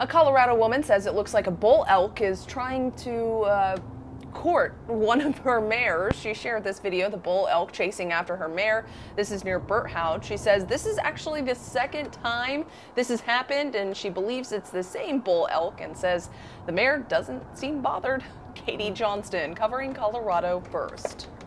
A Colorado woman says it looks like a bull elk is trying to court one of her mares. She shared this video, the bull elk chasing after her mare. This is near Berthoud. She says this is actually the second time this has happened, and she believes it's the same bull elk and says the mare doesn't seem bothered. Katie Johnston covering Colorado First.